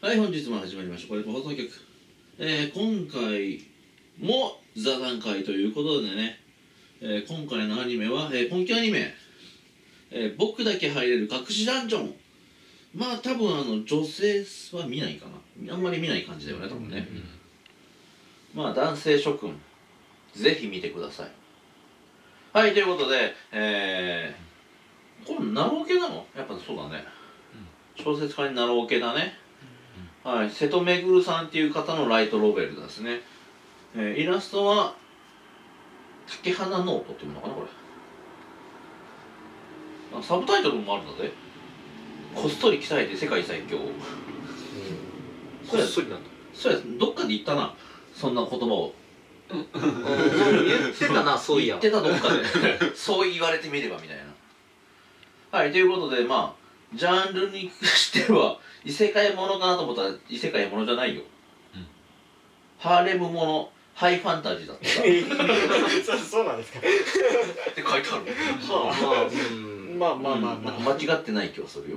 はい、本日も始まりました。これ放送局。今回も座談会ということでね、今回のアニメは、今期アニメ、僕だけ入れる隠しダンジョン。まあ多分女性は見ないかな。あんまり見ない感じだよね、多分ね。まあ男性諸君、ぜひ見てください。はい、ということで、これナロー系なの？やっぱそうだね。小説家にナロー系だね。はい、瀬戸めさんっていう方のライトノベルですね。イラストは竹花ノートっていうのかな、これ。サブタイトルもあるんだぜ。こっそり鍛えて世界最強。 こっそりなんだ。 そうや、どっかで言ったな、そんな言葉を。 言ってたな、そういや。 言ってた、どっかで。そう言われてみればみたいな。はい、ということで、まあジャンルにしては異世界ものかなと思ったら異世界ものじゃないよ。ハーレムもの、ハイファンタジーだったそうなんですか。 って書いてある。 まあまあまあなんか間違ってない気はするよ。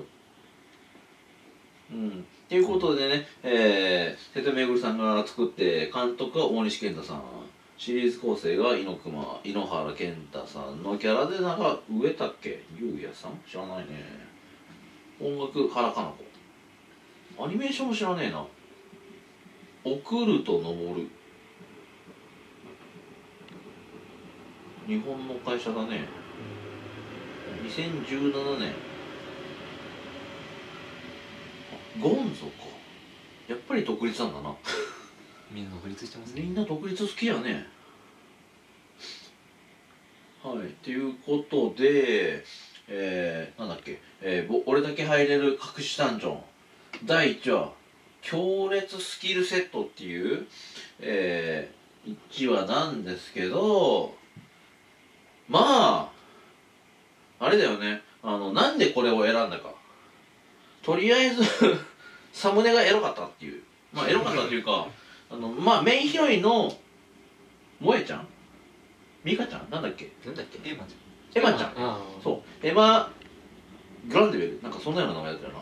っていうことでね、瀬戸めさんが作って、監督は大西健太さん、シリーズ構成が井ノ原健太さんのキャラで、なんか上竹優也さん知らないね。音楽原かな子、アニメーションも知らねえな。オクルト登る、日本の会社だね。2017年。ゴンゾか、やっぱり独立なんだな。 みんな独立してますね。 みんな独立好きやね。はい、ということで、なんだっけ、俺だけ入れる隠しダンジョン第1話強烈スキルセットっていう、1話なんですけど、まああれだよね、なんでこれを選んだか。とりあえずサムネがエロかったっていう、まあエロかったっていうかまあメインヒロインの萌ちゃん、ミカちゃん、なんだっけ、 なんだっけ、エマちエマちゃん、そう、エマ・グランデウェル、なんかそんなような名前だったよな。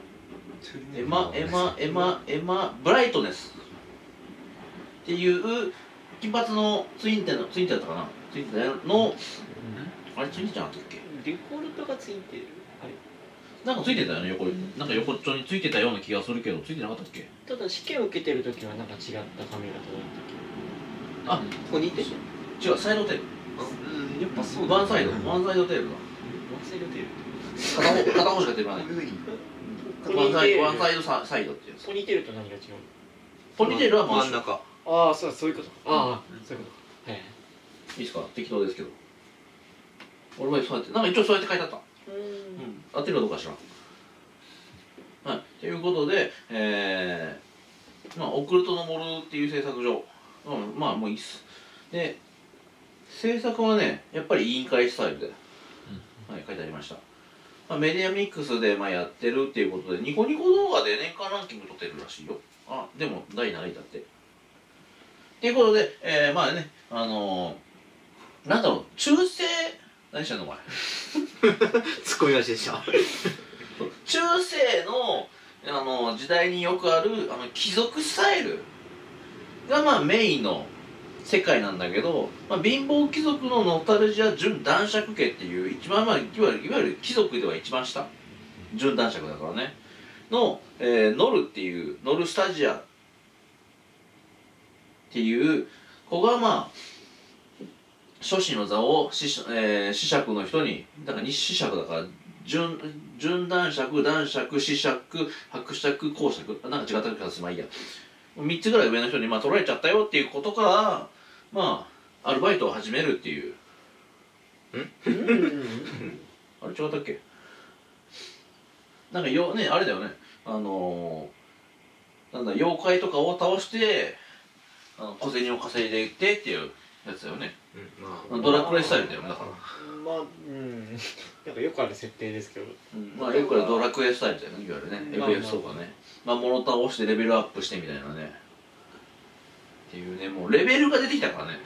エマ・ブライトネスっていう金髪のツインテだったかな、ツインテの、あれツインテじゃなかったっけ、 デフォルトがついてる。 なんかついてたよね、なんか横っちょについてたような気がするけど、ついてなかったっけ。 ただ試験を受けてる時はなんか違った髪型だったけど。 あ、 ここにいてる。 違う、サイドテール。 やっぱそうワンサイドテールだ。 ワンサイドテール。 片方しか出ない。ワンサイドサイドっていう。 ポニーテールと何が違うの？ ポニーテールは真ん中。 ああ、そういうこと。ああ、そういうこと。はい。 いいですか、適当ですけど。俺はそうやって、なんか一応そうやって書いてあった。合ってるかどうかしら。はい、ということで、まあ、オクルトのモルっていう制作所、まあもういいっす。で、制作はね、やっぱり委員会スタイルで、はい、書いてありました。まあ、メディアミックスでまあやってるっていうことで、ニコニコ動画で年間ランキング取ってるらしいよ。あ、でも第7位だって。っていうことで、まあね、なんだろう、中世、何してんのお前。 ツッコミ出しでした。 中世の時代によくある貴族スタイルがまあメインの世界なんだけど、まあ、貧乏貴族のノスタルジア準男爵家っていう一番、まあ、いわゆる貴族では一番下、準男爵だからねの、ノルっていうノルスタジアっていう子がまあ諸子の座を子爵の人に、だから子爵だから準男爵、男爵、子爵、伯爵、公爵、なんか違った気がする、まあいいや、3つぐらい上の人にまあ取られちゃったよっていうことから、まあアルバイトを始めるっていう。あれ違ったっけ、なんかね、あれだよね、なんだ、妖怪とかを倒して小銭を稼いでいってっていうやつだよね。ドラクエスタイルだよね、だから。 まあ、なんかよくある設定ですけど。 まあよくあるドラクエスタイルだよね、いわゆるね。FF とかね。まあ物倒してレベルアップしてみたいなね。っていうね、もうレベルが出てきたからね。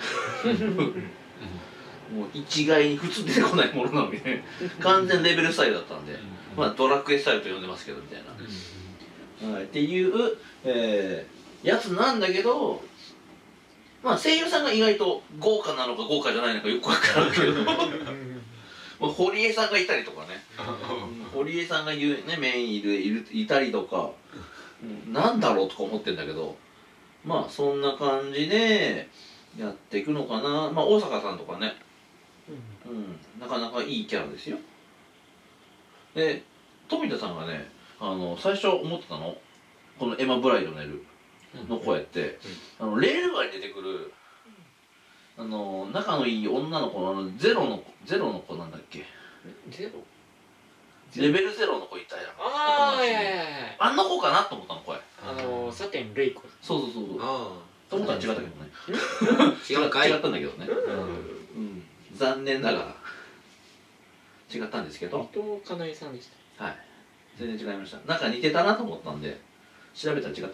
もう一概に普通出てこないものなのにね。完全レベルスタイルだったんで。まあドラクエスタイルと呼んでますけどみたいな。 はい、っていう、やつなんだけど、まあ声優さんが意外と豪華なのか豪華じゃないのかよくわからんけど堀江さんがいたりとかね堀江さんが言う、ね、メインいたりとか、なんだろうとか思ってんだけど、まあそんな感じでやっていくのかな。まあ大阪さんとかね、なかなかいいキャラですよ。で富田さんがね、最初思ってたの、このエマ・ブライドネルの声って、レールガンに出てくる仲のいい女の子のゼロの子なんだっけ、 ゼロレベルゼロの子いたやん。 ああ、いやいやいや、 あんな子かなと思ったの声。 サテン・レイコ。 そうそうそうそう。 あと思ったら違ったけどね。 違うかい。 違ったんだけどね。残念ながら違ったんですけど。 伊藤かなえさんでした。 はい。全然違いました。なんか似てたなと思ったんで調べたら違った。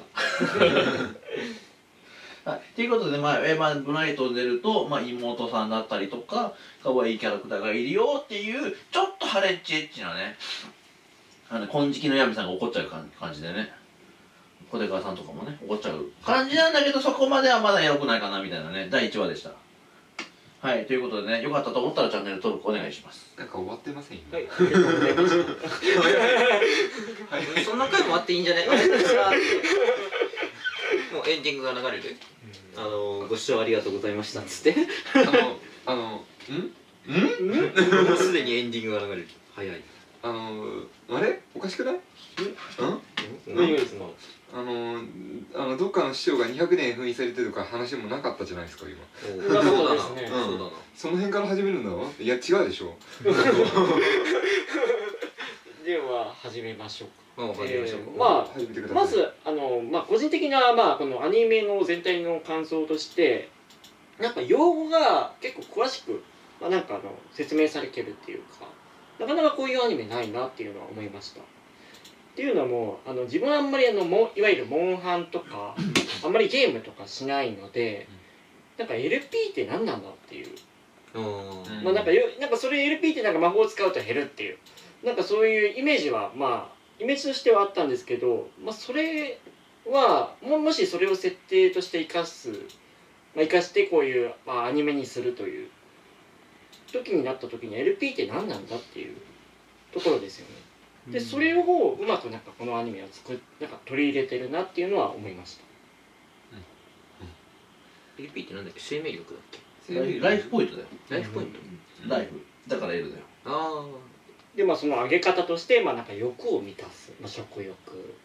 はい、ということで、まあ、ブライト出ると、まあ、妹さんだったりとか可愛いキャラクターがいるよっていうちょっとハレッチエッチなね、金色のヤミさんが怒っちゃう感じでね、小手川さんとかもね怒っちゃう感じなんだけど、そこまではまだエロくないかなみたいなね、第1話でした。はい、ということでね、よかったと思ったらチャンネル登録お願いします。 なんか終わってませんよ。 はい、ありがとうございました。 そんな回もあっていいんじゃない？もうエンディングが流れる。ご視聴ありがとうございましたっつって。もうすでにエンディングが流れる。早い。 あれおかしくない？ 何がですか？ どっかの師匠が200年封印されてるとか話もなかったじゃないですか今。 そうですね。 そうだな。 その辺から始めるんだろ？いや違うでしょ。 では始めましょうか。 まず個人的なこのアニメの全体の感想として、なんか用語が結構詳しく説明されてるっていうか、なかなかこういうアニメないなっていうのは思いました。っていうのも自分はあんまりいわゆるモンハンとかあんまりゲームとかしないので、なんか LP って何なんだっていう、なんかそれ LP って魔法を使うと減るっていう、なんかそういうイメージはイメージとしてはあったんですけど、それはもしそれを設定として生かしてこういう、アニメにするという時になった時に LP って何なんだっていうところですよね。でそれをうまくこのアニメは取り入れてるなっていうのは思いました。 LP ってなんだっけ？生命力だっけ？ライフポイントだよ。 ライフポイント？ ライフだから L だよ。 ああ。 でその上げ方として欲を満たす、食欲、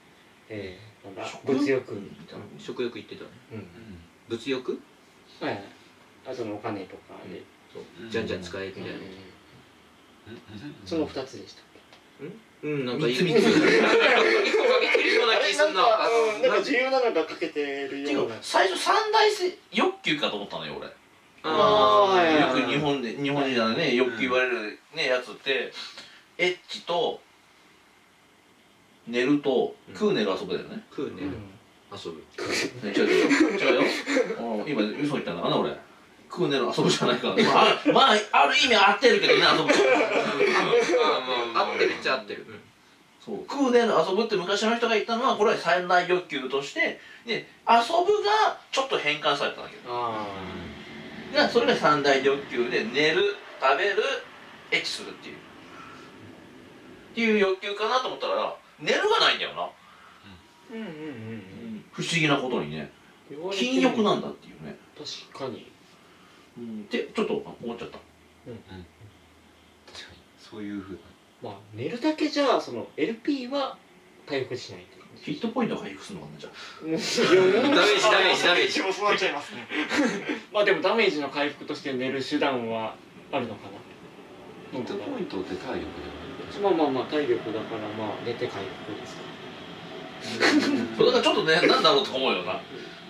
物欲、 食欲言ってたね。物欲？ はい。そのお金とかでじゃんじゃん使えみたいな。 その2つでした。 なんか3つかけてるような気すんな。 なんか重要なのがかけてるような。 最初三大欲求かと思ったのよ俺。よく日本人じゃね欲求言われるねやつって、エッチと寝ると食う寝る遊ぶだよね。 食う寝る遊ぶ。 違うよ。今嘘言ったんだかな俺。食う寝る遊ぶじゃないからね。ある意味合ってるけどね、遊ぶ。 合ってるっちゃ合ってる。 そう、食う寝る遊ぶって昔の人が言ったのは、これは三大欲求としてで遊ぶがちょっと変換されたわけよ。それが三大欲求で、寝る、食べる、エッチするっていう欲求かなと思ったら、寝るがないんだよな。不思議なことにね、禁欲なんだっていうね。 確かに。 ってちょっと思っちゃった。 確かにそういうふうな。寝るだけじゃその LP は回復しないと。 ヒットポイント回復するのかなじゃあ。ダメージ。 そうなっちゃいますね。でもダメージの回復として寝る手段はあるのかな。 ヒットポイントって体力じゃない？体力だから寝て回復です。 それだからちょっとね、なんだろうと思うよな。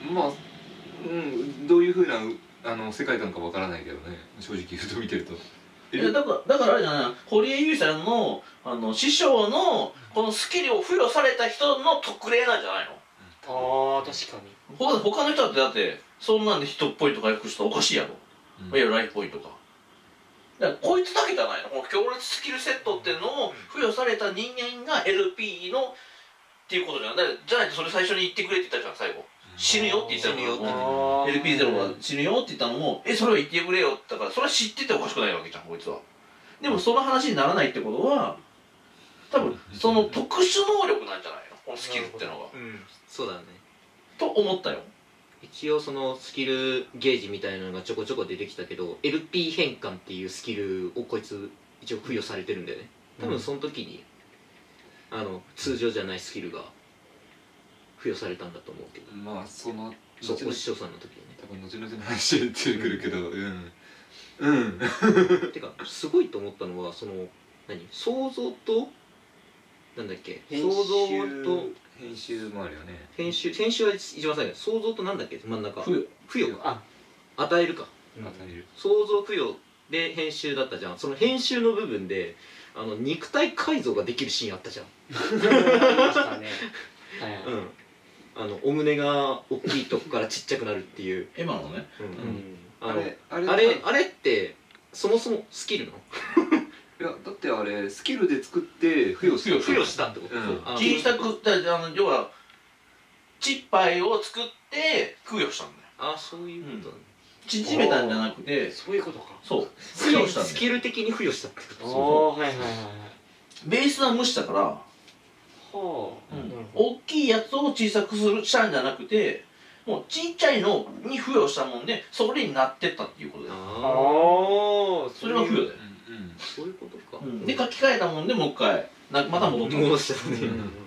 どういうふうな世界観かわからないけどね、正直言うと見てると。 だからあれじゃない、堀江優さんの師匠のこのスキルを付与された人の特例なんじゃないの？ 確かに。 他の人だってそんなんでヒットポイント回復したらおかしいやろ。いわゆるライフポイントか。だからこいつだけじゃないの、この強烈スキルセットっていうのを付与された人間が LP のっていうことじゃん。だからじゃないとそれ最初に言ってくれって言ったじゃん最後。死ぬよって言ったの死ぬよっても LP0 が死ぬよって言ったのもそれは言ってくれよって言ったからそれは知ってておかしくないわけじゃんこいつは。でもその話にならないってことは多分その特殊能力なんじゃないのこのスキルってのが。 そうだね。 と思ったよ。 一応そのスキルゲージみたいなのがちょこちょこ出てきたけど LP 変換っていうスキルをこいつ一応付与されてるんだよね。多分その時に通常じゃないスキルが付与されたんだと思うけど、 まあそのそうお師匠さんの時にね。 多分後々の話で出てくるけどうんてかすごいと思ったのはその想像となんだっけ編集想像と編集もあるよね。 編集は一番最後想像となんだっけ真ん中付与か与えるか与える。 想像付与で編集だったじゃん。その編集の部分で肉体改造ができるシーンあったじゃん。 ましたね。 お胸が大きいとこからちっちゃくなるっていうエマのね。 あれあれってそもそもスキルなの？ いやだってあれスキルで作って付与したってこと？ 小さく要はチッパイを作って付与したんだよ。 あ、そういうことなんだ。 縮めたんじゃなくてそういうことか。 そう付与したんだよ。 スキル的に付与したってこと。 はいはいはいはい。 ベースは無視だからはあ。 大きいやつを小さくしたんじゃなくてもうちっちゃいのに付与したもんでそれになってったっていうことだよ。 ああ、 それが付与だよ。 そういうことか。 で書き換えたもんでもう一回また戻った戻したね。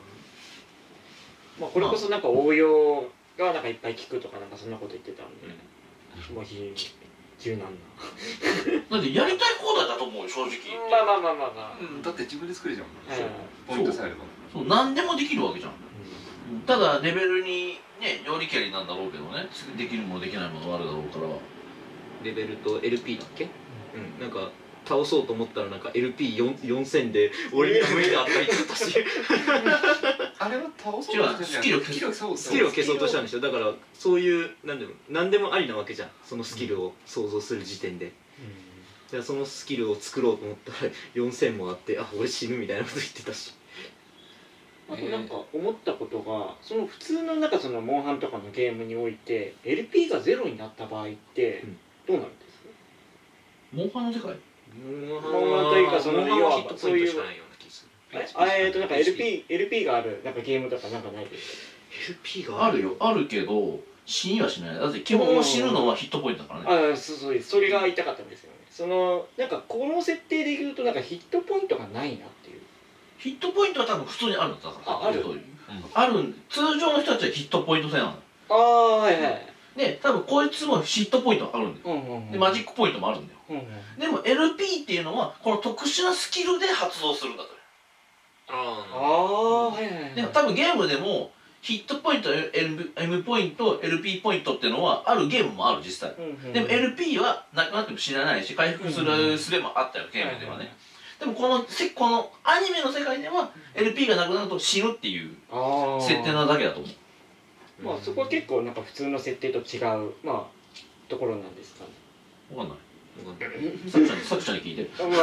まあこれこそなんか応用がなんかいっぱい聞くとかなんかそんなこと言ってたんで、もう非常に柔軟な。 だってやりたい放題だと思うよ正直。 まあまあまあまあまあ。 だって自分で作れちゃうもん。 はいポイントさえあれば。 そう何でもできるわけじゃん。ただレベルにねよりけりなんだろうけどねできるものできないものがあるだろうから。 レベルと LP だっけ？なんか倒そうと思ったらなんか LP4000 で俺には無理だとか言ってたしあれは倒そうと違うスキルをスキルを消そうとしたんでしょ。だからそういう何でもありなわけじゃんそのスキルを想像する時点で。じゃあそのスキルを作ろうと思ったら4000もあって俺死ぬみたいなこと言ってたし。 あとなんか思ったことがその普通のなんかそのモンハンとかのゲームにおいて LP がゼロになった場合ってどうなるんですか？ モンハンの世界？ モンハンというかその要はそういうなんか LP があるなんかゲームとかなんかないですか？ LP があるよあるけど死にはしない。だって基本死ぬのはヒットポイントだからね。 そうそれが言いたかったんですよね。そのなんかこの設定で言うとなんかヒットポイントがないなっていう。 ヒットポイントは多分普通にあるんだからあるある通常の人たちはヒットポイント制なの。 ああはいはい。 で多分こいつもヒットポイントあるんだよ。でマジックポイントもあるんだよ。でも LP っていうのはこの特殊なスキルで発動するんだと。 ああはいはいはい。 で多分ゲームでもヒットポイント M ポイント LP ポイントっていうのはあるゲームもある実際。でも LP はなくなっても死なないし回復する術もあったよゲームではね。でもこのアニメの世界では LP がなくなると死ぬっていう設定なだけだと思う。 まあそこは結構なんか普通の設定と違うまあところなんですかね。 わかんない。作者に聞いて。 そう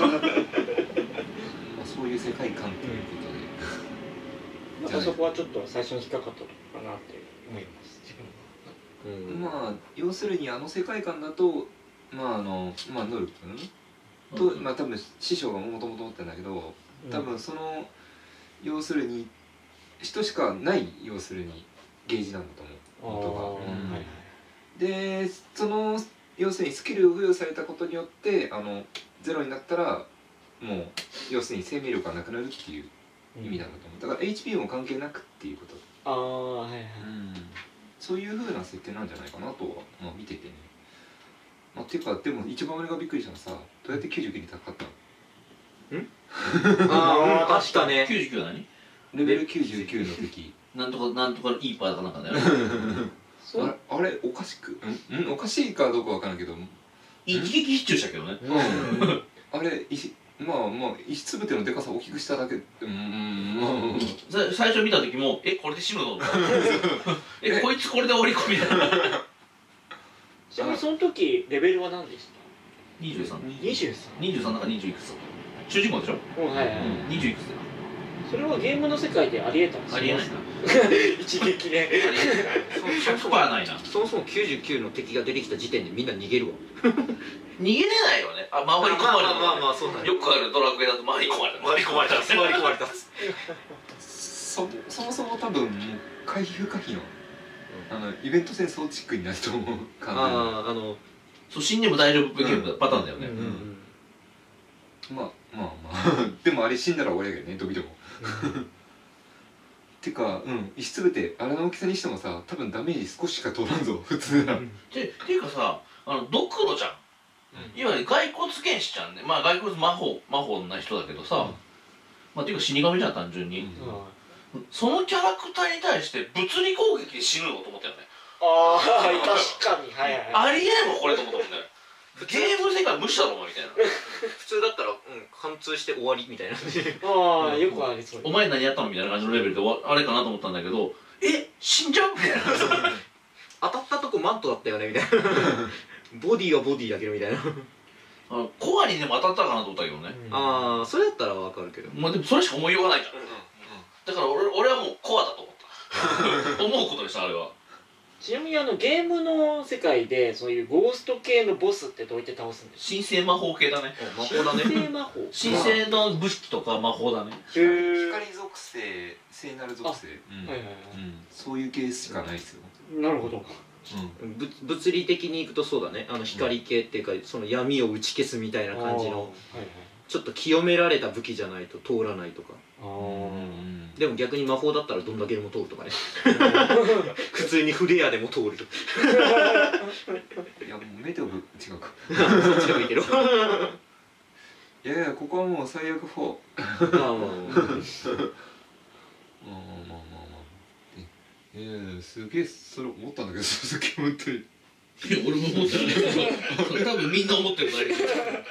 いう世界観ということで。 なんかそこはちょっと最初に引っかかったのかなって思います自分は。 まあ要するに世界観だと能力と多分師匠がもともと持ってるんだけど多分その要するに人しかない要するにゲージなんだと思う元が。でその要するにスキルを付与されたことによってゼロになったらもう要するに生命力がなくなるっていう意味なんだと思う。だから HP も関係なくっていうこと。そういう風な設定なんじゃないかなとは見ててね。っていうかでも一番俺がびっくりしたのさどうやって99に高かったの？ あったね。 99は何？ レベル99の敵なんとかいいパーだかなんかだよ。 あれおかしくおかしいかどうかわからんけど一撃必中したけどね。 あれ石つぶてのでかさを大きくしただけ最初見た時もこれで死ぬの？こいつこれで終わり込みだ。 ちなみにその時レベルは何でした？ 23 23 23なんか20いくつだ。主人公でしょ？ はいはい。 20いくつだよ。 それはゲームの世界でありえたんですか？ ありえないな。 一撃ね。 ありえない。100%ないな。 そもそも99の敵が出てきた時点でみんな逃げるわ。 逃げれないよね。あ、回り込まれた。 まあそうだね。 よくあるドラクエだと回り込まれた。回り込まれた。 回り込まれた。 そもそも多分もう回避不可避のイベント戦争チックになると思う感そう死んでも大丈夫ゲームパターンだよね。 じ。まあでもあれ死んだら終わりだけどね、どびども。てか石つぶてあれの大きさにしてもさ、多分ダメージ少ししか通らんぞ普通なら。 ていうかさ、ドクロじゃん。いわゆる骸骨剣士ちゃんね。まあ骸骨魔法な人だけどさ、まあっていうか死神じゃん単純に。そのキャラクターに対して物理攻撃で死ぬのと思ったよね。 ああ、確かに。はいはい。 ありえんのこれと思ったもんね。ゲーム世界無視だろお前みたいな。 普通だったら貫通して終わりみたいな。 ああ、よくありそう。 お前何やったのみたいな感じのレベルであれかなと思ったんだけど、死んじゃうみたいな。 当たったとこマントだったよねみたいな。ボディはボディだけどみたいな。 コアにでも当たったかなと思ったけどね。 ああ、それだったらわかるけど。 まあでもそれしか思いようがないじゃん。だから俺はもうコアだと思った思うことでしたあれは。 ちなみにゲームの世界でそういうゴースト系のボスってどうやって倒すんですか？ 神聖魔法系だね。魔法だね。 神聖魔法。 神聖の武器とか魔法だね。 光属性、聖なる属性、そういうケースしかないですよ。 なるほど。 物理的にいくとそうだね。光系っていうかその闇を打ち消すみたいな感じのちょっと清められた武器じゃないと通らないとか。でも逆に魔法だったらどんだけでも通るとかね。普通にフレアでも通ると。 いやもうメテオブ違うか。 そっちでもいいけど。 いやここはもう最悪4。すげえそれ思ったんだけど、その時本当に。いや俺も思ってない。多分みんな思ってるないけど。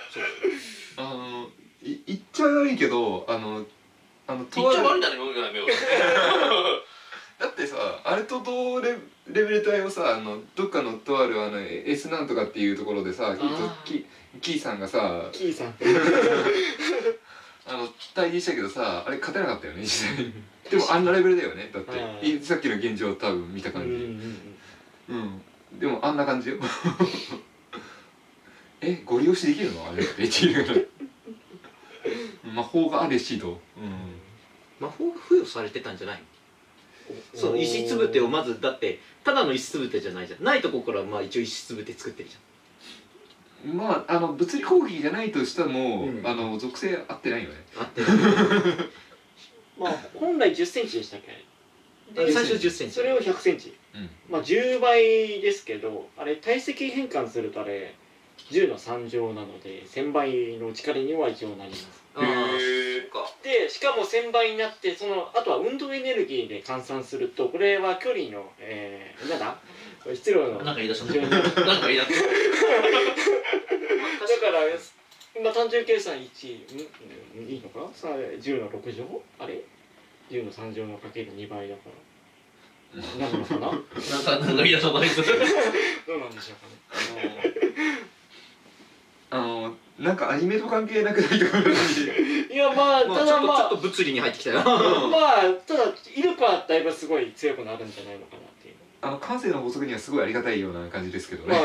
言っちゃ悪いけど言っちゃ悪いんだね、僕がね。 だってさ、あれと同レベル帯をさ、どっかのとあるS なんとかっていうところでさ、キーさんがさ、 キーさん対峙したけどさ、あれ勝てなかったよね実際に。でもあんなレベルだよね、だってさっきの現状多分見た感じ。でもあんな感じよ。ご利用しできるのあれって一流魔法があれしど。 魔法が付与されてたんじゃない？その石つぶてをまず、だってただの石つぶてじゃないじゃん。ないとこからまあ一応石つぶて作ってるじゃん。まあ物理攻撃じゃないとしても、属性合ってないよね。 合ってる。 まあ本来10センチでしたっけ？ で最初10センチ。 それを100センチ。まあ10倍ですけど、あれ体積変換するとあれ10の3乗なので1000倍の力には一応なります。でしかも1000倍になって、あとは運動エネルギーで換算すると、これは距離のなんだ質量のなんか言い出したなんか言い出しただからまあ単純計算1いいのかな、10の6乗あれ10の3乗のかける2倍だからなるのかな。 なんか言い出したないですどうなんでしょうかね。 なんかアニメと関係なくないところに。 いやまあただちょっと物理に入ってきたよ。 まあただイルカはだいぶすごい強くなるんじゃないのかなっていう。 感性の法則にはすごいありがたいような感じですけどね。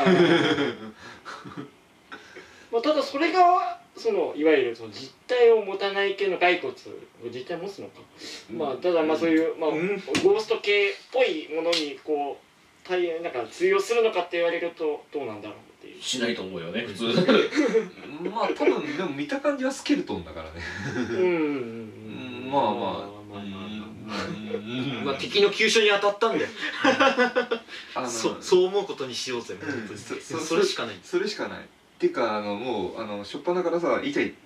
まあただそれがいわゆる実体を持たない系の骸骨を実体持つのか。まあただまあそういうゴースト系っぽいものにこうなんか通用するのかって言われるとどうなんだろう。 しないと思うよね普通。 まあ多分でも見た感じはスケルトンだからね。まあ敵の急所に当たったんだよ。そう思うことにしようぜ。それしかない。 それしかない。っていうかもう初っ端からさイチャイ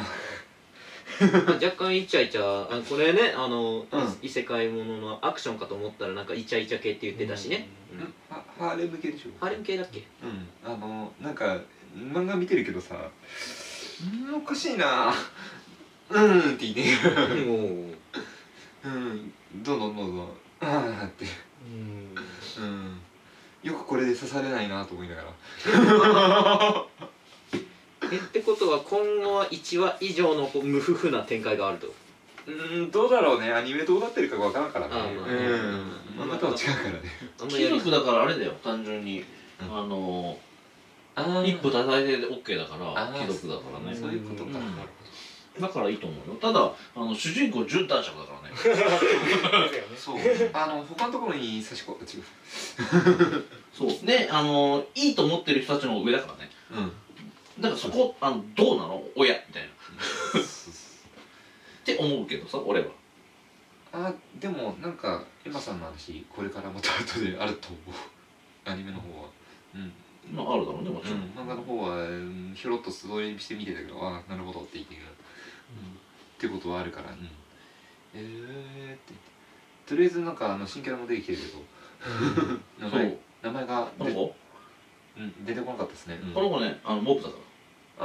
若干イチャイチャ、これね異世界もののアクションかと思ったらなんかイチャイチャ系って言ってたしね。 ハーレム系でしょ。 ハーレム系だっけ？ なんか漫画見てるけどさ、おかしいなって言いね。どんどんってよくこれで刺されないなと思いながら。 ってことは今後は1話以上の無夫婦な展開があると。 どうだろうね、アニメどうなってるかわからんからね。 あーまあ漫画とは違うからね。 あんま貴やり族だからあれだよ、単純に一歩叩いて OK だから貴族だからね。 そういうことか。 だからいいと思うよ。ただ主人公純男爵だからね。 そう。他のところに差し込む。違う。 そうでいいと思ってる人たちの方が上だからね。だからそこどうなの親みたいなって思うけどさ、俺は。 でもなんかエマさんの話これからまた後であると思う。アニメの方は。 まああるだろうね、もちろん。 漫画の方はひょろっと素通りして見てたけど、なるほどって言ってる。ってことはあるから。ってとりあえずなんか新キャラも出てきてるけど、名前がこの子出てこなかったですね。 この子ねモブだから。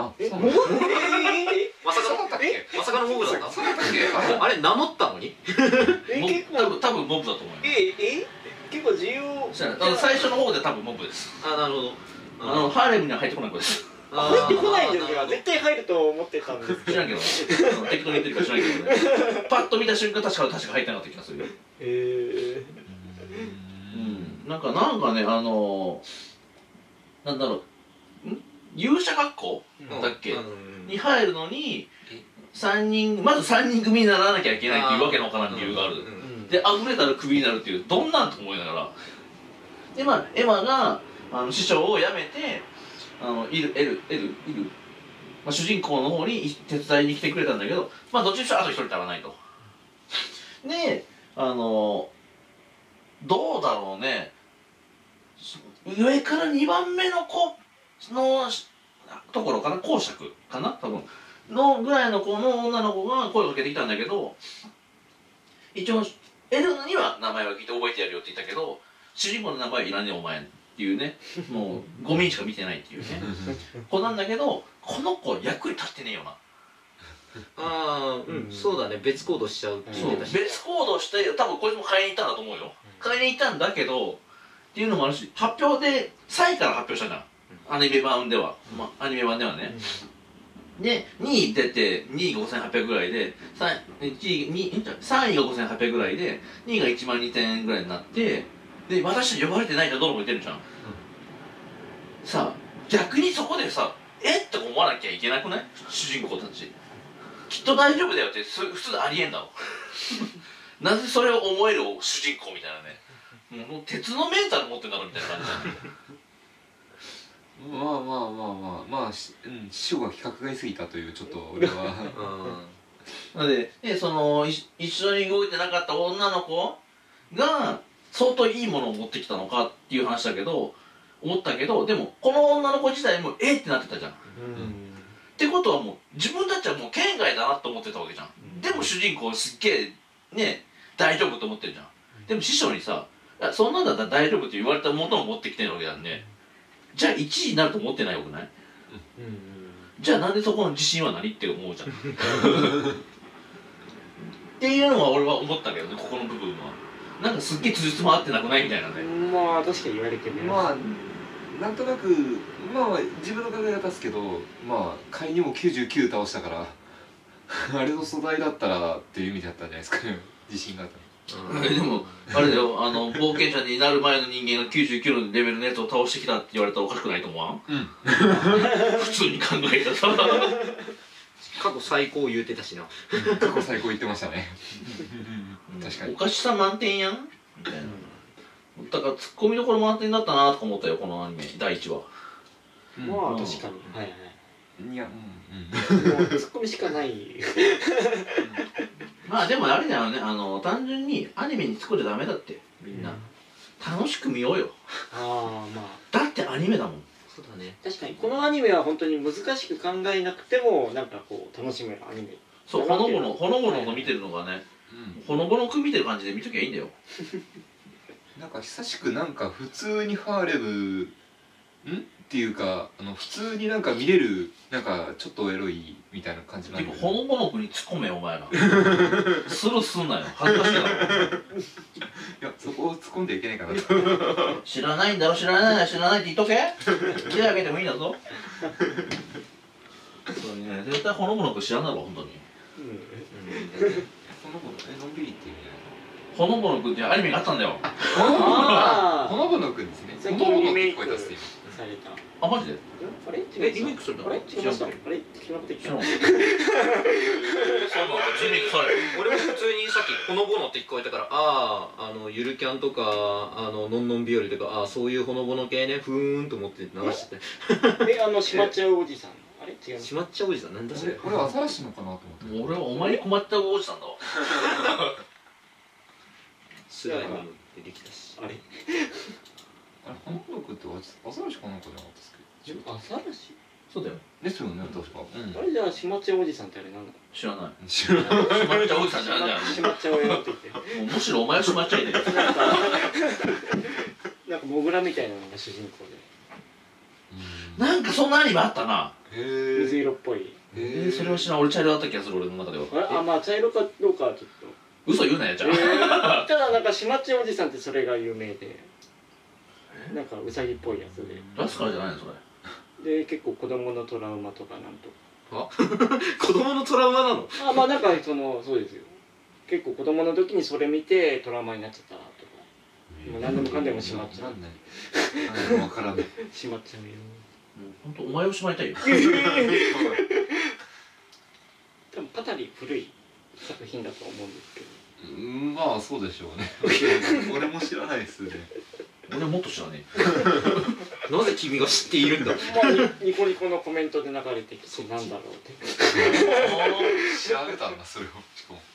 そうなんだ。 まさかのまさかのモブだった。 そうだったっけ？ あれ名乗ったのに？ 結構多分モブだと思うよ。 結構自由最初の方で多分モブです。 なるほど。 ハーレムには入ってこない子です。 入ってこないんですが、絶対入ると思ってたんですけど。 知らんけど適当に言ってるか知らんけどね。パッと見た瞬間確か入ってなかった気がするよ。なんかねなんだろう、勇者学校だっけに入るのにまず3人組にならなきゃいけないっていうわけのわからん理由がある。で溢れたらクビになるっていう、どんなんと思いながら、でエマが師匠を辞めて主人公の方に手伝いに来てくれたんだけど、どっちにしろあと1人足らないと。でどうだろうね、上から2番目の子のところかな、公爵かな多分のぐらいの子の女の子が声をかけてきたんだけど、一応エルには名前は聞いて覚えてやるよって言ったけど、主人公の名前はいらねえお前っていうね、もう5人しか見てないっていうね子なんだけど、この子役に立ってねえよな。 そうだね、別行動しちゃうって言ってたし。 別行動して多分こいつも買いに行ったんだと思うよ。買いに行ったんだけどっていうのもあるし、発表で3位から発表したじゃん、アニメ版では。アニメ版ではね。で2位出て、2位が5800ぐらいで、3位が5800ぐらいで、2位が12000円ぐらいになって、で私呼ばれてないじゃん、どの子言ってるじゃん。さあ逆にそこでさって思わなきゃいけなくない？主人公たちきっと大丈夫だよって普通ありえんだろなぜそれを思える主人公みたいなね、もう鉄のメンタル持ってんだろみたいな感じまあ師匠が規格外すぎたという、ちょっと俺はなので一緒に動いてなかった女の子が相当いいものを持ってきたのかっていう話だけど、思ったけど、でもこの女の子自体もってなってたじゃん。ってことはもう自分たちはもう県外だなと思ってたわけじゃん。でも主人公すっげえね大丈夫と思ってるじゃん。でも師匠にさ「そんなんだったら大丈夫」って言われたものを持ってきてるわけだね。じゃあ1位になると思ってないわけない？じゃあなんでそこの自信は何って思うじゃんっていうのは俺は思ったけどね、ここの部分は。なんかすっげえつじつま合ってなくないみたいなね。 まあ確かに言われてみまあなんとなく自分の考え方ですけど、仮にも99倒したからあれの素材だったらっていう意味だったんじゃないですかね、自信があったでもあれだよ、冒険者になる前の人間が99のレベルのやつを倒してきたって言われたらおかしくないと思わん？普通に考えたらさ過去最高言うてたしな。 過去最高言ってましたね確かにおかしさ満点やんみたいな。だからツッコミどころ満点だったなとか思ったよ、このアニメ第1話。 まあ確かに、はいはい、 いやもうツッコミしかないでもあれだよね、単純にアニメに突っ込んじゃダメだって、みんな、楽しく見ようよ。だってアニメだもん。 そうだね、 確かにこのアニメは本当に難しく考えなくてもなんかこう楽しめるアニメ。 そう、ほのぼの見てるのがね、ほのぼのく見てる感じで見ときゃいいんだよなんか久しくなんか普通にハーレムっていうか普通になんか見れるなんかちょっとエロいみたいな感じなんで、 ほのぼのくに突っ込めよお前らスルーすんなよ、恥ずかしいだろいやそこを突っ込んでいけないかなと知らないんだろ、知らないって言っとけ手挙げてもいいんだぞそうね、絶対ほのぼのく知らんだろ本当にほのぼのくんっていうアニメがあったんだよ。 あほのぼのくんですね。 最ほのぼのって近リメイク聞こえたっすよ。 された。 あ、マジで？ あれ？ リメイクするの？ あれ？違いました。あれ？違うこと言っ知らん。 た。 そうなの。ジミーされる。 俺も普通にさっきほのぼのって聞こえたから、ゆるキャンとかのんのん日和とか、そういうほのぼの系ね、ふーんと思って流してて。 しまっちゃうおじさん。あれ？違う。 しまっちゃうおじさんなんだそれ。 俺アザラシのかなと思って。 もう俺はお前に困ったおじさんだわ。 スライム出てきたし。 あれ？ あれほのぼのくんってアザラシかなんかじゃなかったっすけど。 アザラシ？ そうだよ。 ですよね確か。 あれじゃあしまっちゃうおじさんってあれなんだ？ 知らない。 知らない。 しまっちゃうおじさんじゃんじゃん。 しまっちゃうよって言って。 もうむしろお前をしまっちゃいねえ。 なんかモグラみたいなのが主人公でなんかそんなアニメあったな。 へ水色っぽい。 それは知らん。俺茶色だった気がする、俺の中では。 まあ茶色かどうかはちょっと。 嘘言うなよ、じゃあ。 ただなんかしまっちゃうおじさんってそれが有名で、なんかウサギっぽいやつで。 ラスカルじゃないのそれ。 で結構子供のトラウマとかなんと子供のトラウマなの？ まあなんかそうですよ。結構子供の時にそれ見てトラウマになっちゃったとか。もう何でもかんでもしまっちゃう。 わからない。 しまっちゃうよ。 本当お前をしまいたいよ。 多分かなり古い作品だと思うんですけど。 まあそうでしょうね。俺も知らないですね。 俺もっと知らねなぜ君が知っているんだ？ まあニコニコのコメントで流れてきてなんだろうって。 調べたんだそれを。しかも。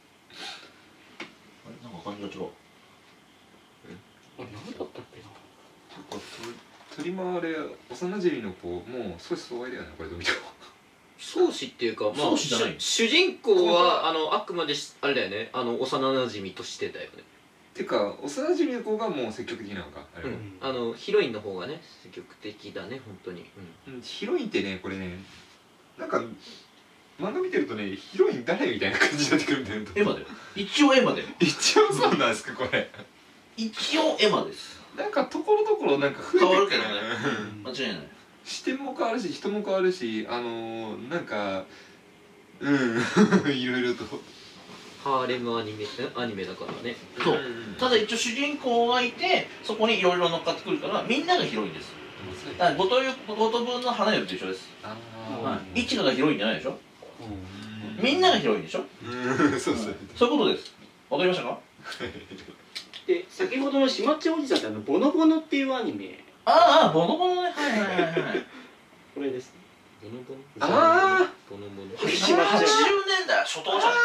なんか感じが違う。 あれ何だったっけな。 鳥回れ幼馴染の子もう少し疎外だよねこれどう見ても。 宗師っていうか、 宗師じゃない主人公はあくまであれだよね、幼馴染としてだよね。 てか幼馴染の子がもう積極的なのかあれは。 ヒロインの方がね積極的だね本当に。 ヒロインってねこれねなんか漫画見てるとねヒロイン誰みたいな感じになってくるんだよ。 エマだよ。一応エマだよ。 一応そうなんですかこれ。 一応エマです。 なんかところどころなんか増えて変わるけどね。間違いない。 視点も変わるし人も変わるしなんかいろいろと。 ハーレムアニメだからね。 そう。ただ一応主人公がいてそこにいろいろ乗っかってくるからみんながヒロインです。だからごと分の花嫁と一緒です。いちかがヒロインじゃないでしょ。みんながヒロインでしょ。 そうそう。 そういうことです。わかりましたか？ で先ほどのしまっちゃうおじさんってボノボノっていうアニメ。 ボノボノね。はいはいはいはい。 これですね。 ボノボノ。 ボノボノ。 80年代初頭じゃん。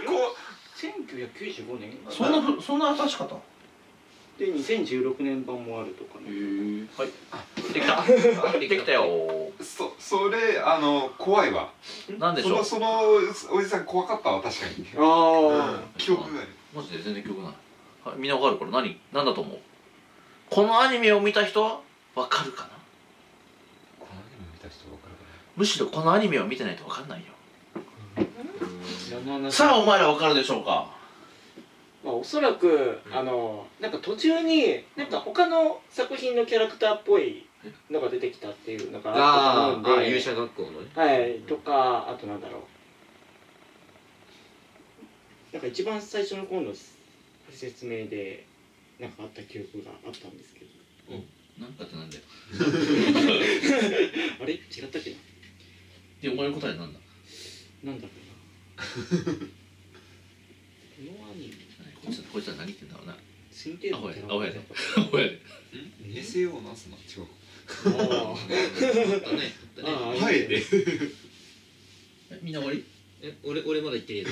1995年。 そんな新しかった。 で2016年版もあるとかね。 はい。できた。できたよ。 それ怖いわ。 なんでしょう。 そのおじさん怖かったわ確かに。記憶がある。 マジで全然記憶ない。みんなわかるこれ何だと思う？このアニメを見た人はわかるかな？ このアニメ見た人わかるかな？ むしろこのアニメを見てないとわかんないよ。 ささあお前らわかるでしょうか？ まあおそらくなんか途中になんか他の作品のキャラクターっぽいのが出てきたっていうのがあったと思うんで、 勇者学校のね。 はいとかあとなんだろう。なんか一番最初の頃の説明でなんかあった記憶があったんですけど。 なんかってなんだよ。 あれ違ったっけな。 でお前の答えなんだ？ なんだろうな。このアニメ。 こいつは何言ってんだろうな。 神経のキャラクター。 青やで。青やで。 SAO なんすの？違う。 はいで。みんな終わり？ 俺まだ言ってねえぞ。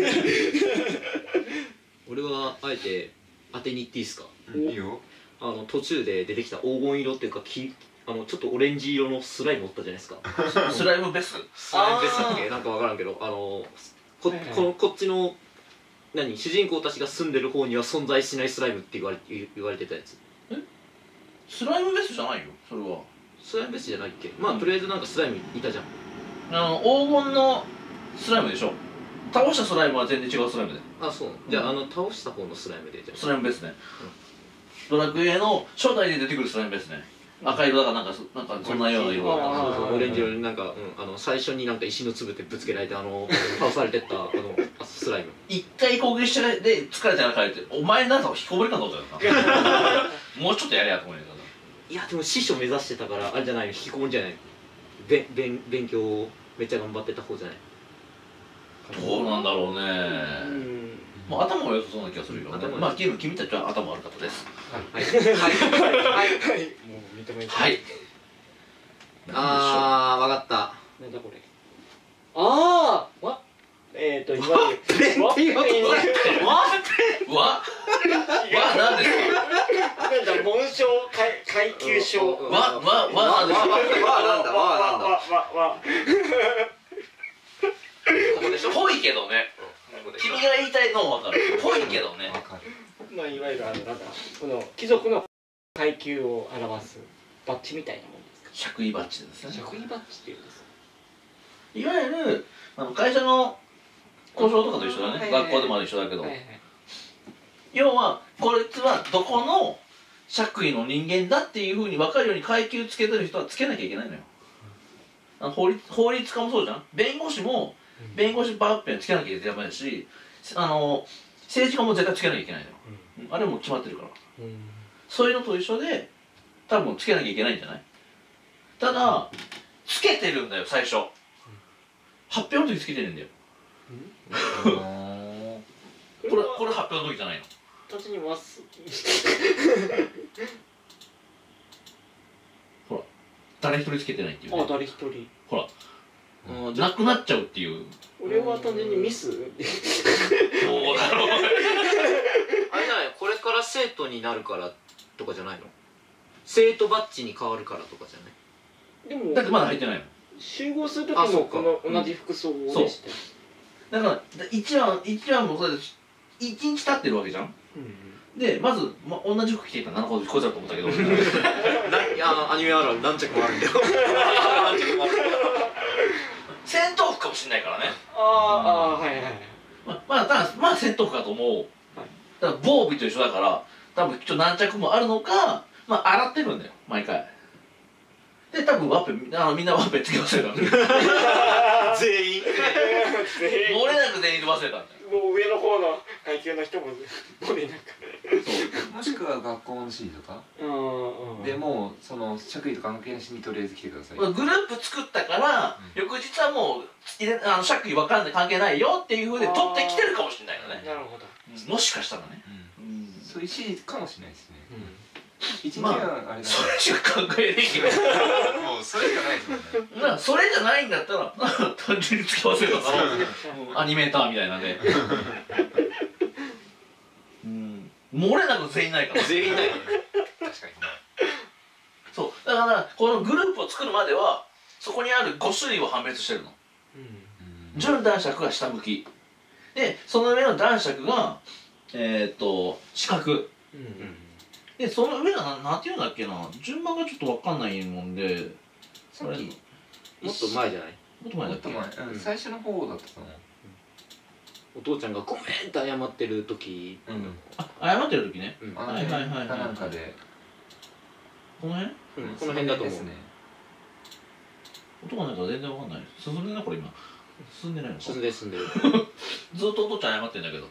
俺はあえて当てに行っていいですか？ いいよ。 途中で出てきた黄金色っていうかちょっとオレンジ色のスライムおったじゃないですか。 スライムベス？ スライムベスだっけ？なんか分からんけどこっちの主人公たちが住んでる方には存在しないスライムって言われてたやつ。 スライムベスじゃないよそれは。 スライムベスじゃないっけ？まあとりあえずなんかスライムいたじゃん。 黄金のスライムでしょ。倒したスライムは全然違うスライムで。 そう。じゃあ倒した方のスライムでじゃあ。 スライムベスね。ドラクエの初代で出てくるスライムベスね。赤色だからなんかそんなような色だった。 オレンジ色になんか最初になんか石の粒でぶつけられて倒されてったススライム。 一回攻撃してで疲れたら帰ってお前なんか引きこぼれかと思ったよなもうちょっとやれやと思うんだけど。 いやでも師匠目指してたからあれじゃないの、引きこもりじゃないの、勉強をめっちゃ頑張ってた方じゃない。 どうなんだろうね。まあ頭は良さそうな気がするよね。まあ君たちは頭悪かったです。 はいはいはいもう認めて。 はい。 あー、わかった。 なんだこれ。ああ、いわゆるペンって言おうと思った。 わなんですなんだ紋章階級章。 か。なんですか。 ここでしょ。 ぽいけどね。君が言いたいのも分かる。ぽいけどね。 わかる。 まあいわゆるなんだこの貴族の階級を表すバッジみたいなもんですか。 爵位バッジですね。 爵位バッジっていうんですか。 いわゆる会社の交渉とかと一緒だね。 はい学校でも一緒だけど、 はいはい。 要はこいつはどこの爵位の人間だっていうふうに分かるように階級つけてる人はつけなきゃいけないのよ。法律家もそうじゃん。弁護士も弁護士バッペンつけなきゃいけないし、政治家も絶対つけなきゃいけないのよ。あれも決まってるから。そういうのと一緒で多分つけなきゃいけないんじゃない。ただつけてるんだよ最初。発表の時つけてるんだよ。これ発表の時じゃないの。 単純にほら誰一人つけてないっていう、ね。 あ、誰一人。 ほら、なくなっちゃうっていう。 俺は単純にミス。 そうだろう。 あれじゃない、これから生徒になるからとかじゃないの、生徒バッジに変わるからとかじゃない。 でもだってまだ入ってないの。 集合する時あそうかもこの同じ服装でしたよ。 だから1話もそうだし1日経ってるわけじゃん。でまず、同じ服着ていたら7個こいつだと思ったけどいいやアニメあるある何着もあるんだよ何着もある戦闘服かもしんないからね。 はいはい。 まあ戦闘服かと思う。だから防備と一緒だから多分何着もあるのか、洗ってるんだよ毎回。で多分ワッペンみんなワッペンつけ忘れたんだよ全員漏れなく全員で忘れたんだよ。 もう上の方の階級の人も漏れなく。 もしくは学校の指示とかでもうその爵位と関係なしにとりあえず来てください。 グループ作ったから、翌日はもう爵位分かんない関係ないよっていうふうで取ってきてるかもしれないよね。 なるほど。 もしかしたらね。 そういう指示かもしれないですね。一日まはあれだ。 それしか考えねえけどもうそれじゃないですもんね。 それじゃないんだったら単純に付け忘れたからアニメーターみたいなんで漏れなく全員ないから。 全員ない確かに。 そうだからこのグループを作るまではそこにある5種類を判別してるの。準男爵が下向きで、その上の男爵が四角で、その上がなんていうんだっけな、順番がちょっと分かんないもんで、 さっきもっと前じゃない、 もっと前だっけ。 最初の方だったと思う。 お父ちゃんがごめんって謝ってる時、 謝ってる時ね。 はいなんかでこの辺この辺だと思うですね。 音がないから全然分かんない。進んでないこれ今。進んでないのか。 進んでるずっとお父ちゃん謝ってんだけど。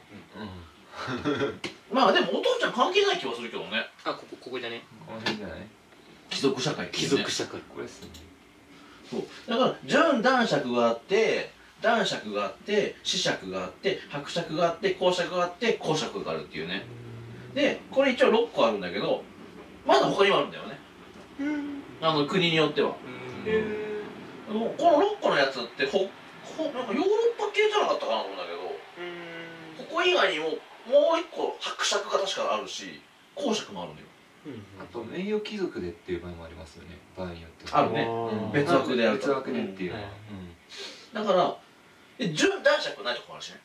まあでもお父ちゃん関係ない気はするけどね。 ここじゃね、 この辺じゃない。 貴族社会。 貴族社会。 これっすね。 そうだから準男爵があって男爵があって子爵があって伯爵があって公爵があって公爵があるっていうね。でこれ一応6個あるんだけどまだ他にもあるんだよね、国によっては。この6個のやつってなんかヨーロッパ系じゃなかったかなと思うんだけど、ここ以外にももう1個伯爵が確かあるし公爵もあるんだよ。 あと名誉貴族でっていう場合もありますよね。場合によってあるね。別枠である別枠でっていうのは。 だから準男爵ないとこもあるしね。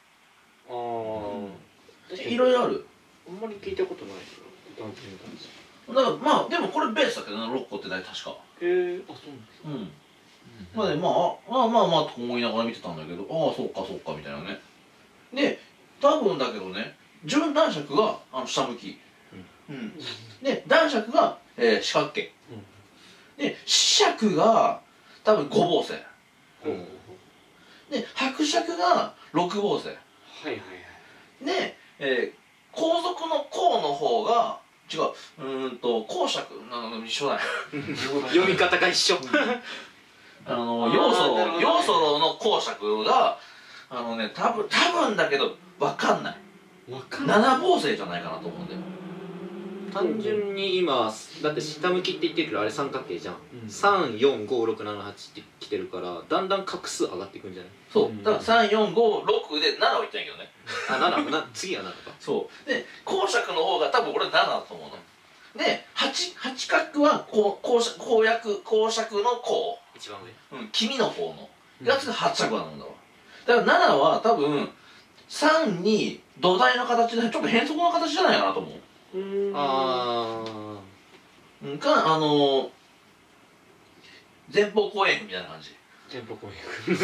いろいろある。 あんまり聞いたことないですよ。男性に関して。 だからでもこれベースだけどな、6個って確か。 あ、そうなんですか。 まあと思いながら見てたんだけど、そうかみたいなね。で多分だけどね、準男爵が下向き、で男爵が、四角形、で子爵が多分五芒星、で伯爵が六芒星、 はいはいはいで、皇族の皇の方が違う公爵一緒だよ読み方が一緒要素の公爵が多分だけど分かんない七芒星じゃないかなと思うんだよ。 単純に今だって下向きって言ってるけどあれ三角形じゃん、345678ってきてるからだんだん画数上がっていくんじゃない？ そうだから3456で7は言ってんけどね。 次は7か。 そうで公爵の方が多分俺7だと思うので、八角は公爵の公、 一番上、 君の方のやつが八角なんだわ。だから7は多分3に土台の形でちょっと変則の形じゃないかなと思う。 あか前方後円墳みたいな感じ。 前方後円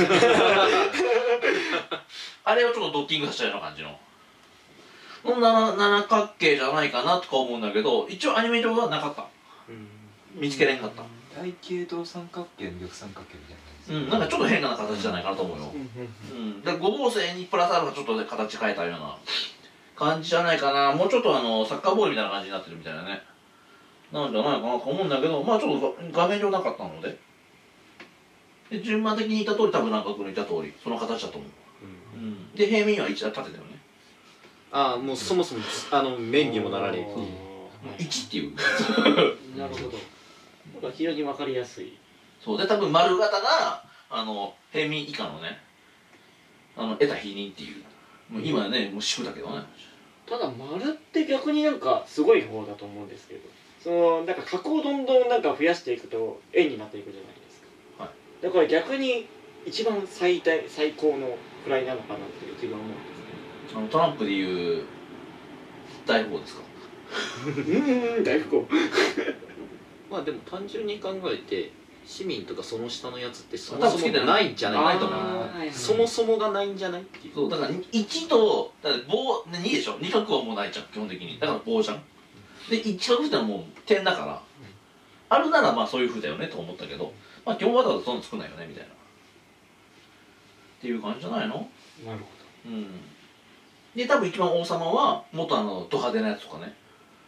あれをちょっとドッキングさせたような感じの七角形じゃないかなとか思うんだけど、一応アニメ上はなかった。見つけれんかった。 台形と三角形の逆三角形みたいな感じ。 なんかちょっと変な形じゃないかなと思うよ。で五芒星にプラスアルファちょっとで形変えたような感じじゃないかな。もうちょっとサッカーボールみたいな感じになってるみたいなね、なんじゃないかなと思うんだけど、まあちょっと画面上なかったので、順番的に言った通り、多分中君の言った通りその形だと思う。で平面は一段縦だよね。 もうそもそも面にもなられる 1っていうなるほど。だから非常に分かりやすい。 そうで、多分丸型が平面以下のね得た比人っていう、もう今はねもう四股だけどね。 ただ丸って逆になんかすごい方だと思うんですけど、なんか角をどんどんなんか増やしていくと円になっていくじゃないですか。はい、だから逆に一番最高の位なのかなって自分は思うんですね。 トランプでいう大富豪ですか？ 大富豪まあでも単純に考えて市民とかその下のやつってそもそもないんじゃないと思う。そもそもがないんじゃないっていう。 そうだから1とだから棒2でしょ。2角はもうないじゃん基本的に。だから棒じゃん。で1角ってのはもう点だから、あるならまあそういう風だよねと思ったけど、まあ基本はだとそんな作んないよねみたいなっていう感じじゃないの？ なるほど。 で多分一番王様はもっとド派手なやつとかね、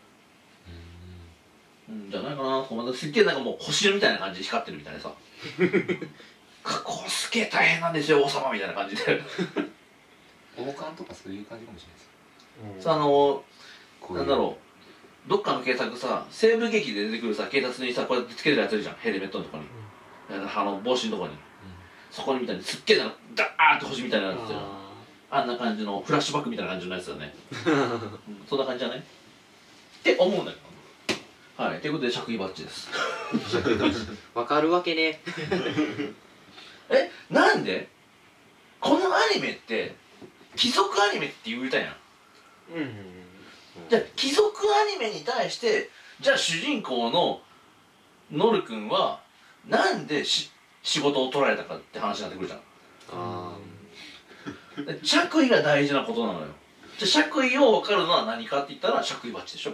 じゃないかなと思って、すっげえなんかもう星みたいな感じで光ってるみたいなさこうすげえ大変なんですよ王様みたいな感じで王冠とかそういう感じかもしれないです。 なんだろう、どっかの警察さ、西部劇で出てくるさ警察にさこうやってつけてるやついるじゃん、ヘルメットのとこに、帽子のとこに、そこにみたいにすっげえなダーッて星みたいなやつよ。あんな感じのフラッシュバックみたいな感じのやつだねそんな感じじゃないって思うんだけど、はい、ということで爵位バッジですわかるわけねなんでこのアニメって貴族アニメって言うたやん。じゃあ貴族アニメに対してじゃあ主人公のノル君はなんで仕事を取られたかって話になってくるじゃん。爵位が大事なことなのよ。じゃあ爵位を分かるのは何かって言ったら爵位バッジでしょ。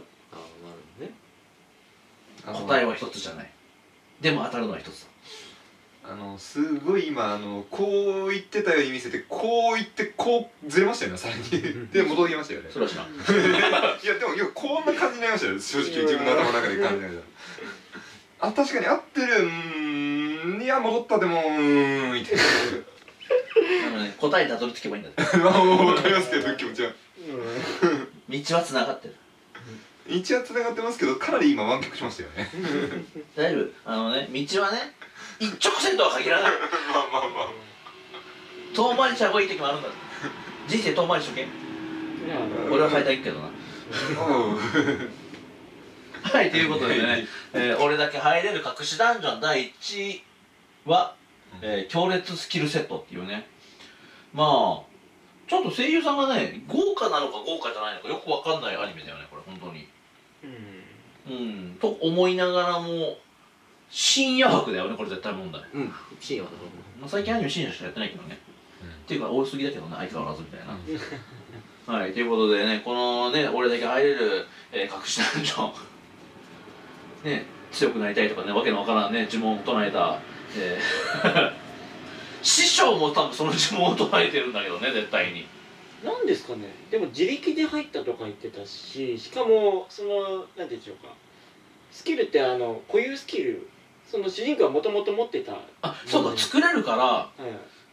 答えは一つじゃない。でも当たるのは一つだ。 すごい今こう言ってたように見せてこう言ってこうずれましたよね、さらにで戻りましたよね。 それは知らんいやでもこんな感じになりましたよ、正直自分の頭の中で感じながら確かに合ってる、いや戻ったでもみたいな答えたどり着けばいいんだよ分かりますけど気持ちは道はつながってる。 道はつながってますけどかなり今湾曲しましたよね大丈夫、道はね一直線とは限らない遠回りした方がいい時もあるんだ。人生遠回りしとけ。俺は変えたいけどなはい、ということでね、俺だけ入れる隠しダンジョン第1話、強烈スキルセットっていうね、まあちょっと声優さんがね豪華なのか豪華じゃないのかよくわかんないアニメだよねこれ本当に。と思いながらも深夜枠だよねこれ絶対問題。 深夜枠だと思う。 最近アニメ深夜しかやってないけどね、っていうか多すぎだけどね相変わらずみたいなはい、ということでね、このね俺だけ入れる、隠しダンジョンね、強くなりたいとかねわけのわからんね呪文を唱えた、師匠も多分その呪文を唱えてるんだけどね絶対に。 なんですかね、でも自力で入ったとか言ってたし、しかもそのなんて言うんでしょうか、スキルって固有スキル、その主人公はもともと持ってた、 あ、そうか、作れるから。 はい、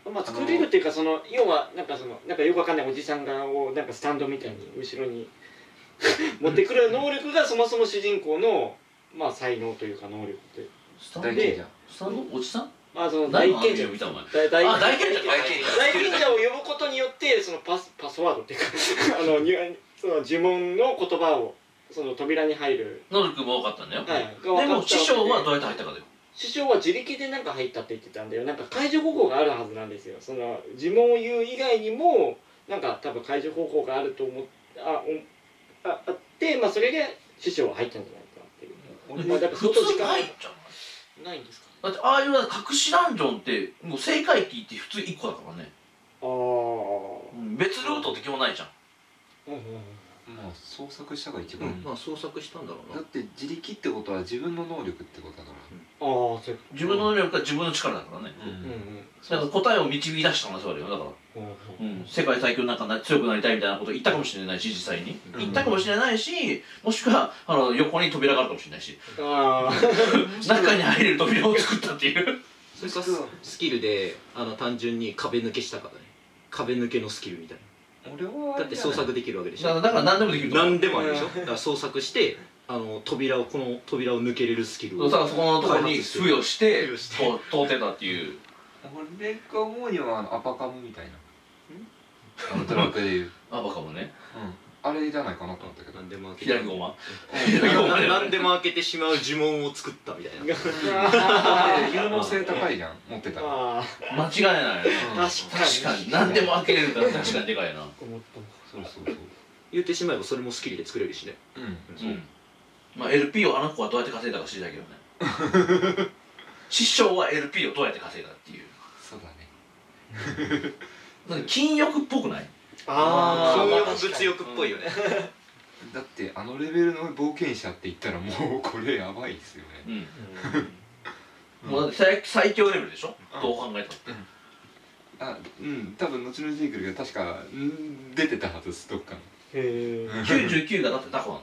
まあ作れるっていうか、その要はなんかよくわかんないおじさんがなんかスタンドみたいに後ろに持ってくる能力がそもそも主人公のまあ才能というか能力で、 スタンド大賢者スタンドおじさん。 まあその大何のアニ賢者メを見たお前。 大あ、大賢者か。 大賢者を呼ぶことによってそのパスワードっていうかその呪文の言葉をその扉に入る、 能力も多かったんだよ。 はい、 でも師匠はどうやって入ったかだよ。 師匠は自力でなんか入ったって言ってたんだよ。なんか解除方法があるはずなんですよ。その呪文を言う以外にもなんか多分解除方法があると思っあって、まあそれで師匠は入ったんじゃないかっていう。まあだから普通相当時間ないじゃん。 ないんですか。 だってああいう隠しダンジョンってもう正解キーって普通1個だからね。 ああ。 別ルートって基本ないじゃん。 まあ創作したが一番、 まあ創作したんだろうな。 だって自力ってことは自分の能力ってことだから、 ああ、そういうこ自分の能力が自分の力だからね。 と。うんうん。 だから答えを導き出した話はあるよ。だから、世界最強なんか強くなりたいみたいなこと言ったかもしれないし、実際に言ったかもしれないし、もしくは横に扉があるかもしれないし、 ああ。 中に入れる扉を作ったっていう。 それかスキルで単純に壁抜けしたからね。壁抜けのスキルみたいな。 俺はだって創作できるわけでしょ。 だから何でもできると思う。 何でもあるでしょ。だから創作してこの扉を抜けれるスキルをだからそこのところに付与して付与して通ってたっていう。 俺が思うにはアパカムみたいなドラクエでいうあ、バカもね。 あれじゃないかなと思ったけど、 何でも開けて左ゴマ。 何でも開けてしまう呪文を作ったみたいな。 有能性高いじゃん持ってたら、 ああ。 間違いないね。 確かに。 確かに何でも開けれるから確かにでかいな。 思った。 そうそうそう、 言ってしまえばそれもスキルで作れるしね。 うん。まあ LP をあの子はどうやって稼いだか知りたいけどね。師匠は LP をどうやって稼いだっていう。 そうだね。 なんか禁欲っぽくない？ ああ。 禁欲物欲っぽいよね。 だってあのレベルの冒険者って言ったらもうこれやばいですよね。 もうだって最強レベルでしょ、どう考えたって。 多分後々出てくるけど確か出てたはずですどっかの。 へえ。 99がだってタコなの。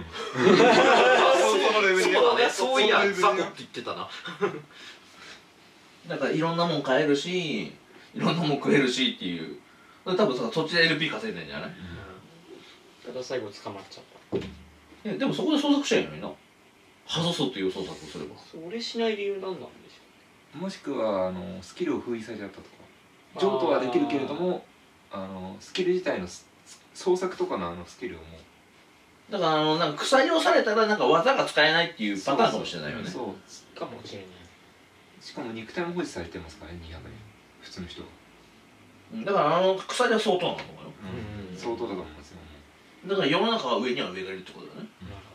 そのレベルでそうだね。そういやザコって言ってたな。 だからいろんなもん買えるし、いろんなもん食えるしっていう。多分さ、そっちで LP 稼いでんじゃない？ ただ最後捕まっちゃった。 でもそこで創作しちゃいいのにな。外すっていう創作をすれば。 それしない理由なんなんでしょもしくはスキルを封印されちゃったとか、譲渡はできるけれどもスキル自体の創作とかのスキルをもうだからなんか鎖をされたらなんか技が使えないっていうパターンかもしれないよね。 そうう。かもしれない。 しかも肉体も保持されてますからね、200円普通の人は。 だから鎖は相当なんだと思うよ。 相当だと思いますよ。 だから世の中は上には上がいるってことだね。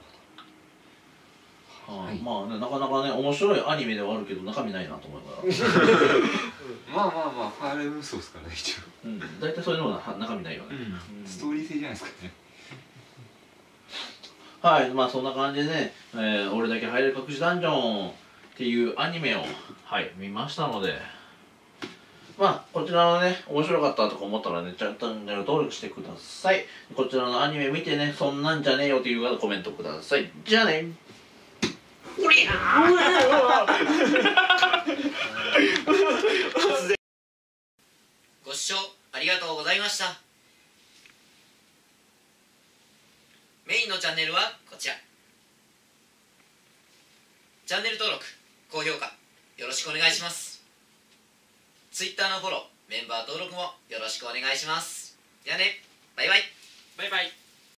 はい、 まあね、なかなかね面白いアニメではあるけど中身ないなと思うからまあまあまあファイル無双ですからね一応。 大体そういうのは中身ないよね。 ストーリー性じゃないですかね。 はい、まあそんな感じでね、俺だけ入れる隠しダンジョンっていうアニメを見ましたので、まあこちらのね面白かったとか思ったらねチャンネル登録してください。こちらのアニメ見てねそんなんじゃねえよっていう方コメントください。じゃあね。うりゃご視聴ありがとうございました。メインのチャンネルはこちら。チャンネル登録、高評価よろしくお願いします。Twitter のフォロー、メンバー登録もよろしくお願いします。じゃあね、バイバイ。 バイバイ。